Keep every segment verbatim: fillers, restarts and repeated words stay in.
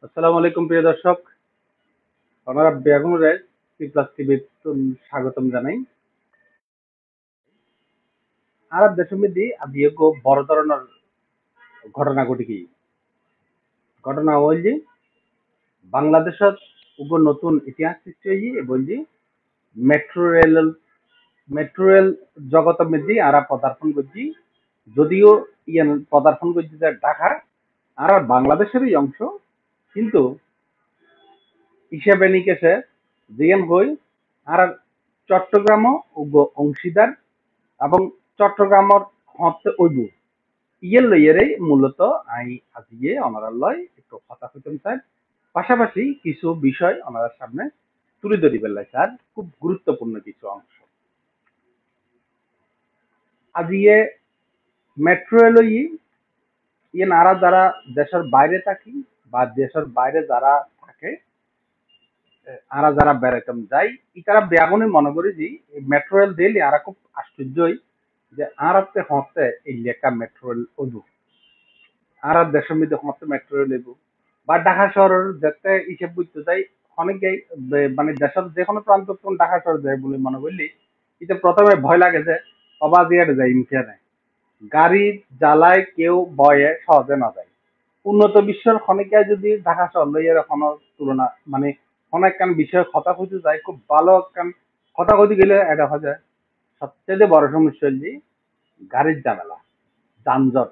আসসালামু আলাইকুম প্রিয় দর্শক, আমরা বেগুনের সি প্লাস টিভি স্বাগতম জানাই। আরব দেশের মধ্যে আজকে খুব বড় ধরনের ঘটনা ঘটে কি ঘটনা হল যে বাংলাদেশত উগো নতুন ইতিহাস সৃষ্টি হয়েছে এবং যে মেট্রো রেল মেট্রো রেল জগতের মধ্যে আরা পদার্পণ করছি। যদিও ইয়ান পদার্পণ করছি যে ঢাকা আর বাংলাদেশেরই অংশ, কিন্তু হিসেবে নিকেশে জিএম হই আর চট্টগ্রামও উগো অংশীদার এবং চট্টগ্রামের হতে ওইব ইয়ের লইয়েরই মূলত আই আজকে ওনারার লয় একটু কথা হইতাম স্যার। পাশাপাশি কিছু বিষয় ওনার সামনে তুলে ধরিবেন লাই স্যার, খুব গুরুত্বপূর্ণ কিছু অংশ। আজকে মেট্রো রেল ইয়ে নারা যারা দেশের বাইরে থাকি বা দেশের বাইরে যারা থাকে, আরা যারা বেড়াইতাম যাই ইতারা বেগুনে মনে করি যে মেট্রো রেল দিলে আরা খুব আশ্চর্যই যে আর হতে এই লেখা মেট্রো রেল ওদু আর দেশের মধ্যে হতে মেট্রো রেল এবু বা ঢাকা শহরের যেতে হিসেব বুঝতে যাই অনেকে মানে দেশের যে কোনো প্রান্ত কোন ঢাকা শহর যায় বলে মনে করলি এটা প্রথমে ভয় লাগে যে অবাজিয়ার যায় ইনকে নেয় গাড়ির জ্বালায় কেউ বয়ে সহজে না যায়। উন্নত বিশ্বের খনিকা যদি ঢাকা শহর লইয়ের কোনো তুলনা মানে অনেক কান বিষয়ে কথা কইতে যায়, খুব ভালো কান কথা কইতে গেলে এটা হয় যায় সবচেয়ে বড় সমস্যা হল যে গাড়ির ঝামেলা, যানজট,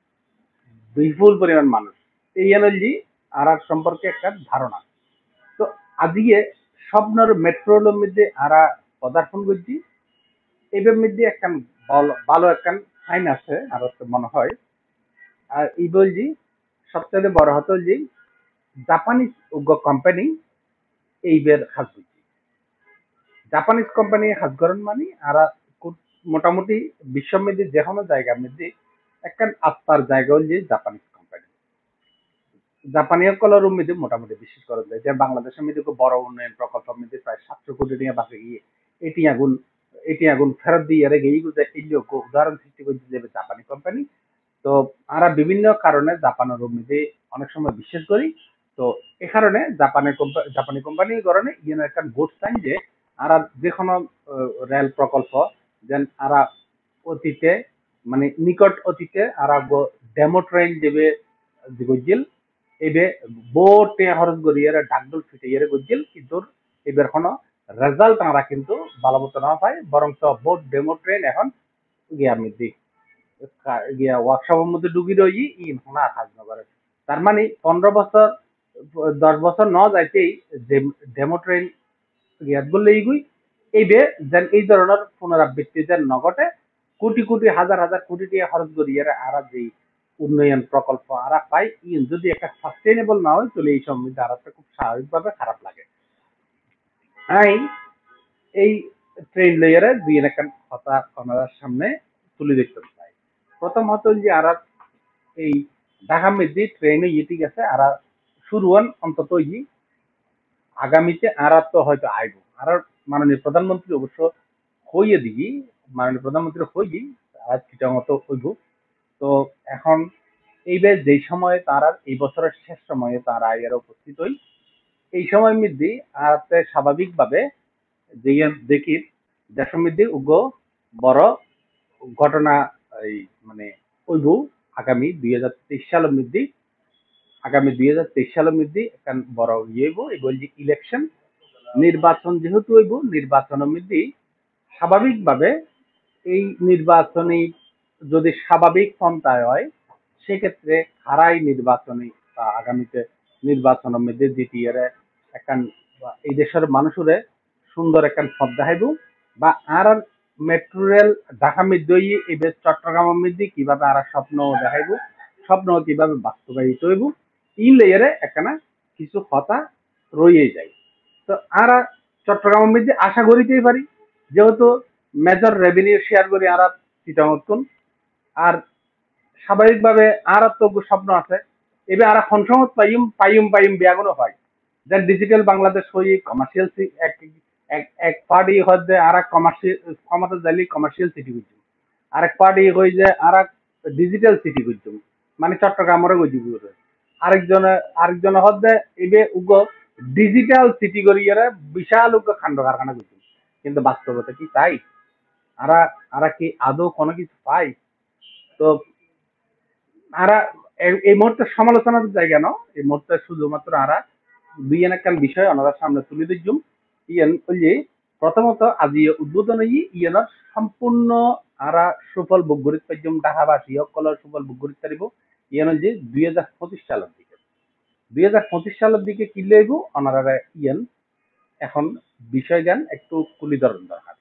বিপুল পরিমাণ মানুষ, এই এনার্জি আর আর সম্পর্কে একটা ধারণা। তো আজকে স্বপ্নের মেট্রোর মধ্যে আরা পদার্পণ করছি, এবার মধ্যে একটা ভালো একটা ফাইন আছে আর মনে হয়। আর এই বলছি সবচেয়ে বড় হতো যে জাপানিজ কোম্পানি এইবার কাজ করছে। জাপানিজ কোম্পানি কাজ করেন মানে আর মোটামুটি বিশ্বের মধ্যে যে কোনো জায়গার মধ্যে একটা আস্থার জায়গা হল যে জাপানিজ কোম্পানি। জাপানীয় কলার মধ্যে মোটামুটি বিশেষ করা যায় যে বাংলাদেশের মধ্যে বড় উন্নয়ন প্রকল্পের মধ্যে প্রায় সাতশো কোটি টাকা বাঁচে গিয়ে এটি আগুন এটি আগুন ফেরত দিয়ে রেখে এই এই উদাহরণ সৃষ্টি করছে যে জাপানি কোম্পানি। তো আমরা বিভিন্ন কারণে জাপানের মধ্যে অনেক সময় বিশ্বাস করি। তো এ কারণে জাপানের জাপানি কোম্পানি কারণে ইয়ে একটা গুড সাইন যে আর যে কোনো রেল প্রকল্প যেন আরা অতীতে মানে নিকট অতীতে আর ডেমো ট্রেন দেবে গজ্জিল এবে বোটে হরজ গড়িয়ে ডাকডুল ফিটিয়ে গজ্জিল, কিন্তু এবার কোনো রেজাল্ট আমরা কিন্তু ভালো মতো না পাই, বরং বোট ডেমো ট্রেন এখন গিয়া মধ্যে গিয়া ওয়ার্কশপের মধ্যে ডুবি রই ইন হোনা কাজ নগরে। তার মানে পনেরো বছর দশ বছর ন যাইতেই ডেমো ট্রেন গিয়াত বললে এইগুই এই বে যেন এই ধরনের পুনরাবৃত্তি যেন নঘটে। কোটি কোটি হাজার হাজার কোটি টাকা খরচ করিয়ে আর যে উন্নয়ন প্রকল্প আরা পাই ইন যদি একটা সাস্টেইনেবল না হয় তাহলে এই সময় আর খুব স্বাভাবিকভাবে খারাপ লাগে। আই এই ট্রেন লইয়ারে দুই একটা কথা ওনার সামনে তুলে দেখতে চাই। প্রথম হতো যে আর এই ঢাকা মধ্যে ট্রেনে ইয়ে গেছে আর শুরু হন অন্তত ই আগামীতে আর তো হয়তো আইব আর মাননীয় প্রধানমন্ত্রী অবশ্য হইয়ে দিই মাননীয় প্রধানমন্ত্রী হইই আর চিটা মতো হইব। তো এখন এইবার যেই সময়ে তারা এই বছরের শেষ সময়ে তারা আইয়ার উপস্থিত হই এই সময় মধ্যে আর স্বাভাবিকভাবে যে দেখি দেশের মধ্যে উগ্র বড় ঘটনা এই মানে হইব আগামী দুই হাজার তেইশ সালের মধ্যে আগামী দুই হাজার তেইশ সালের মধ্যে একটা বড় ইয়ে হইব এই বলছি ইলেকশন নির্বাচন যেহেতু হইব নির্বাচনের মধ্যে স্বাভাবিকভাবে এই নির্বাচনী যদি স্বাভাবিক পন্থায় হয় সেক্ষেত্রে হারাই নির্বাচনী বা আগামীতে নির্বাচনের মধ্যে জিতিয়ে একটা এই দেশের মানুষের সুন্দর একটা পথ দেখাইব বা আর মেট্রো রেল ঢাকা মধ্যে এবার চট্টগ্রামের মধ্যে কিভাবে আর স্বপ্ন দেখাইব, স্বপ্ন কিভাবে বাস্তবায়িত হইব ই লেয়ারে একখানা কিছু কথা রয়ে যায়। তো আর চট্টগ্রামের মধ্যে আশা করিতেই পারি যেহেতু মেজর রেভিনিউ শেয়ার করি আর চিটামতন আর স্বাভাবিকভাবে আর তো স্বপ্ন আছে এবার আর সংসমত পাইম পাইম পাইম বিয়াগুলো হয় যেন ডিজিটাল বাংলাদেশ হই কমার্শিয়াল এক এক পার্টি হচ্ছে আর এক কমার্শিয়াল ক্ষমতা যাইলে কমার্শিয়াল সিটি করছি আরেক পার্টি হই যে আর এক ডিজিটাল সিটি করছি মানে চট্টগ্রামের গজি আরেকজনে আরেকজনে হচ্ছে এবে উগো ডিজিটাল সিটি করিয়ারে বিশাল উগো খান্ড কারখানা করছে, কিন্তু বাস্তবতা কি তাই? আরা আরা কি আদৌ কোনো কিছু পাই? তো আরা এই এই মুহূর্তে সমালোচনার জায়গা ন, এই মুহূর্তে শুধুমাত্র আরা দুই একখান বিষয় ওনারা সামনে তুলে দিচ্ছুম। ইয়েন ওই যে প্রথমত আজি উদ্বোধন হই ইয়েনর সম্পূর্ণ আরা সুফল ভোগ করিত পাইছুম, ঢাকাবাসী সকলের সুফল ভোগ করিত পারিব ইয়েন যে দুই হাজার পঁচিশ সালের দিকে। দুই হাজার পঁচিশ সালের দিকে কি লইব ওনারা ইয়েন এখন বিষয় জ্ঞান একটু কুলিধরন দরকার।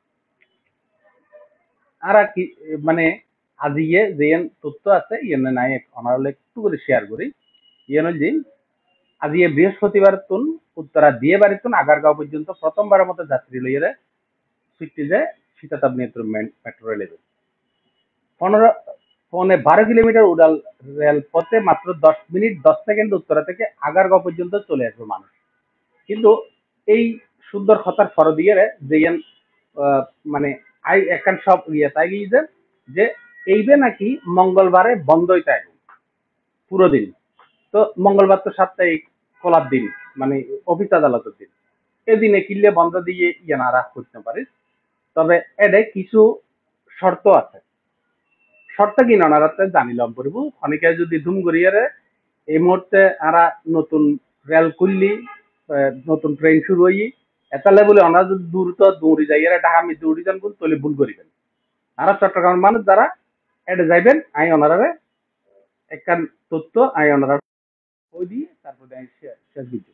আর কি মানে আজিয়ে যেন তথ্য আছে ইয়েন নাই ওনারা একটু করে শেয়ার করি। ইয়েন যে আজি বৃহস্পতিবার তুন উত্তরা দিয়ে বাড়িতুন আগারগাঁও পর্যন্ত প্রথমবারের মতো যাত্রী লইয়ে ছুটতে যায় শীতাতাপ নিয়ন্ত্রণ মেট্রো রেলে। পনেরো পৌনে বারো কিলোমিটার উড়াল রেল পথে মাত্র দশ মিনিট দশ সেকেন্ড উত্তরা থেকে আগারগাঁও পর্যন্ত চলে আসবে মানুষ। কিন্তু এই সুন্দর হতার ফর দিয়ে যে মানে আই একান সব ইয়ে তাই গিয়েছে যে এইবে নাকি মঙ্গলবারে বন্ধ হইতে আসবে পুরো দিন। তো মঙ্গলবার তো সাপ্তাহিক খোলার দিন, মানে অফিস আদালতের দিন, এদিনে কিনলে বন্ধ দিয়ে ইয়ানারা করতে পারে। তবে এডে কিছু শর্ত আছে। শর্ত কি নানারাতে জানিলাম পড়ব অনেকে যদি ধুম করিয়ারে এই মুহূর্তে আরা নতুন রেল খুললি, নতুন ট্রেন শুরু হই এতালে বলে ওনারা যদি দ্রুত দৌড়ি যাইয়ারে ঢাকা মি দৌড়ি যান তলে ভুল করিবেন। আর চট্টগ্রামের মানুষ যারা এডে যাইবেন আই ওনারারে একখান তথ্য আই ওনারা ওই দিয়ে তারপরে শেষ দিচ্ছি।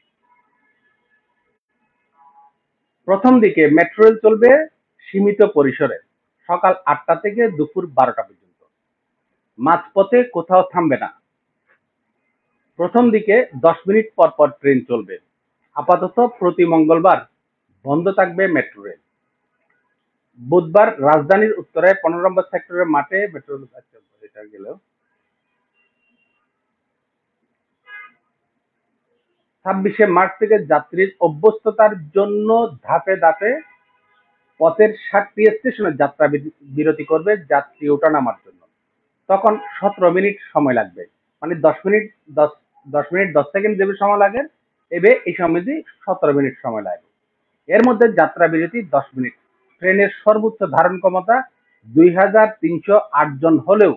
প্রথম দিকে মেট্রো রেল চলবে সীমিত পরিসরে সকাল আটটা থেকে দুপুর বারোটা পর্যন্ত, মাঝপথে কোথাও থামবে না। প্রথম দিকে দশ মিনিট পর পর ট্রেন চলবে। আপাতত প্রতি মঙ্গলবার বন্ধ থাকবে মেট্রো রেল। বুধবার রাজধানীর উত্তরে পনেরো নম্বর সেক্টরের মাঠে মেট্রো রেল গেল। ছাব্বিশে মার্চ থেকে যাত্রীর অভ্যস্ততার জন্য ধাপে ধাপে পথের ষাটটি স্টেশনে যাত্রা বিরতি করবে যাত্রী ওঠানামার জন্য। তখন সতেরো মিনিট সময় লাগবে, মানে দশ মিনিট দশ দশ মিনিট দশ সেকেন্ড যেবে সময় লাগে এবে এই সময় সতেরো মিনিট সময় লাগবে। এর মধ্যে যাত্রা বিরতি দশ মিনিট। ট্রেনের সর্বোচ্চ ধারণ ক্ষমতা দুই হাজার তিনশো আট জন হলেও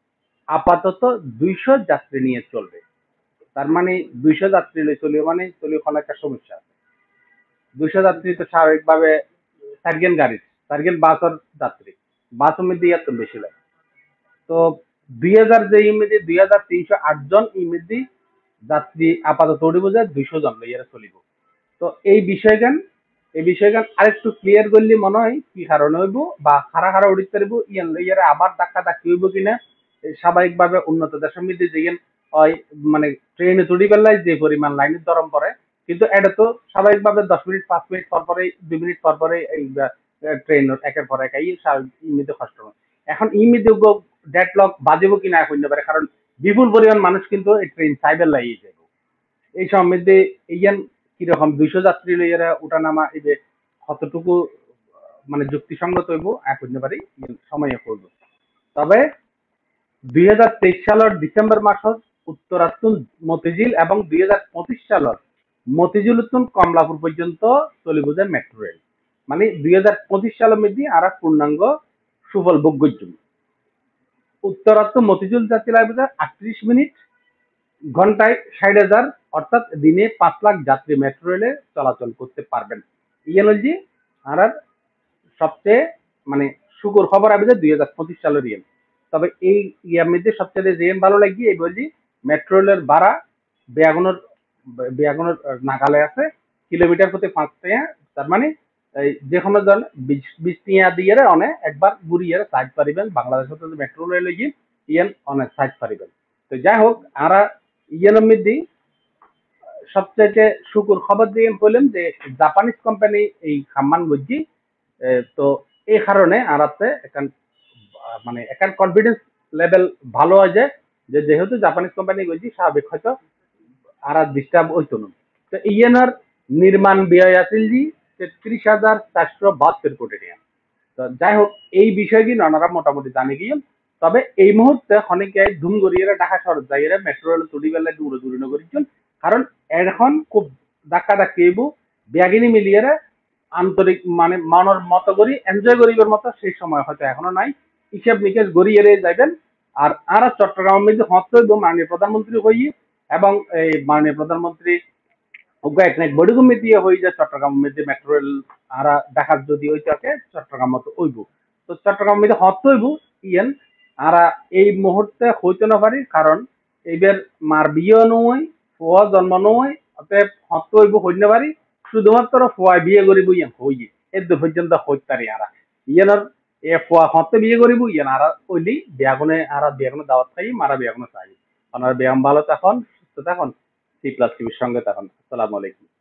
আপাতত দুইশো যাত্রী নিয়ে চলবে। তার মানে দুইশো যাত্রী চলিও মানে চলিও কোনো একটা সমস্যা আছে। দুইশো যাত্রী তো স্বাভাবিকভাবে সার্গেন গাড়ি সার্গেন বাসর যাত্রী বাসের মধ্যে এত বেশি লাগে। তো দুই হাজার যে ইমেজে দুই হাজার তিনশো আট জন ইমেজি যাত্রী আপাতত উড়িব যায় দুইশো জন লইয়ারা চলিব। তো এই বিষয়গান এই বিষয়গান আরেকটু ক্লিয়ার করলে মনে হয় কি কারণে হইব বা হারা হারা উড়িতে পারবো ইয়ান লইয়ারা আবার ধাক্কা ধাক্কি হইব কিনা। স্বাভাবিকভাবে উন্নত দেশের মধ্যে যেগেন হয় মানে ট্রেনে চড়ি পেলাই যে পরিমাণ লাইনের দরম পড়ে, কিন্তু এটা তো স্বাভাবিকভাবে দশ মিনিট পাঁচ মিনিট পর পরে দুই মিনিট পর পরে এই ট্রেন একের পর এক ইমিতে কষ্ট হয়। এখন ইমিতে ডেডলক বাজিব কিনা এখন পারে, কারণ বিপুল পরিমাণ মানুষ কিন্তু এই ট্রেন সাইবের লাগিয়ে যাবে। এই সমৃদ্ধে ইয়ান কিরকম দুইশো যাত্রী লইয়ারা উঠানামা এই যে কতটুকু মানে যুক্তিসঙ্গত হইব এখন পারি সময়ে করবো। তবে দুই হাজার তেইশ সালের ডিসেম্বর মাসত উত্তরাতুন মতিঝিল এবং দুই হাজার পঁচিশ সালের মতিঝিল উত্তুন কমলাপুর পর্যন্ত চলিব যে মেট্রো রেল, মানে দুই হাজার পঁচিশ সালের মধ্যে আর পূর্ণাঙ্গ সুফল ভোগ করছুন। উত্তরাত্ম মতিঝিল যাত্রী লাগবে আটত্রিশ মিনিট, ঘন্টায় ষাট হাজার, অর্থাৎ দিনে পাঁচ লাখ যাত্রী মেট্রো রেলে চলাচল করতে পারবেন। ইয়েনজি আর সবচেয়ে মানে সুখর খবর আসবে দুই হাজার পঁচিশ সালের ইয়েন। তবে এই ইয়ার মধ্যে সবচেয়ে যে ভালো লাগি এই বলছি মেট্রো রেলের ভাড়া বেয়াগুনোর বেয়াগুনোর নাগালে আছে, কিলোমিটার প্রতি পাঁচ টাকা। তার মানে যে কোনো জন বিশ টিয়া দিয়ে অনেক একবার ঘুরিয়ে সাইড পারিবেন বাংলাদেশের মেট্রো রেল গিয়ে ইয়েন অনেক সাইড পারিবেন। তো যাই হোক আর ইয়েনের মধ্যে সবচেয়ে শুকুর খবর দিয়ে বললেন যে জাপানিজ কোম্পানি এই সাম্মান বুঝছি। তো এই কারণে আরাতে এখন মানে এখন কনফিডেন্স লেভেল ভালো হয় যে যেহেতু জাপানিজ কোম্পানি বুঝছি স্বাভাবিক হয়তো আর ডিস্টার্ব হইতো না। তো ইয়েনার নির্মাণ ব্যয় আছিল জি তেত্রিশ হাজার চারশো বাহাত্তর কোটি টাকা। তো যাই হোক এই বিষয়গুলি ওনারা মোটামুটি জানে গিয়ে। তবে এই মুহূর্তে অনেকে ধুম গড়িয়ে ঢাকা শহর যাইয়ে মেট্রো রেল তুড়ি বেলা দূরে দূরে নগরীজন কারণ এখন খুব ধাক্কা ধাক্কি হইব ব্যাগিনী মিলিয়ে আন্তরিক মানে মানর মতো করি এনজয় করিবার মতো সেই সময় হয়তো এখনো নাই হিসাব নিকেশ গড়িয়ে যাবেন আর আর চট্টগ্রামের মধ্যে হত মাননীয় প্রধানমন্ত্রী হই এবং এই মাননীয় প্রধানমন্ত্রী এক নাইট বডি কমিটি হয়ে যায় চট্টগ্রাম মধ্যে মেট্রো রেল আর ঢাকার যদি হইতে থাকে চট্টগ্রাম মতো হইব তো চট্টগ্রাম মধ্যে হত হইব ইয়েন আর এই মুহূর্তে হইতে না পারি কারণ এইবার মার বিয়ে নয় ফুয়া জন্ম নয় অতএব হত হইব হইতে পারি শুধুমাত্র ফুয়া বিয়ে করিব ইয়ান হই এর পর্যন্ত হইতারি আর ইয়ানোর এ ফুয়া হতে বিয়ে করিব ইয়ান আর কইলি বিয়াগুনে আর বিয়াগুনে দাওয়াত খাই মারা বিয়াগুনে চাই আপনার ব্যায়াম ভালো তখন সুস্থ তখন সি প্লাস টিভির সঙ্গে তখন আসসালামু আলাইকুম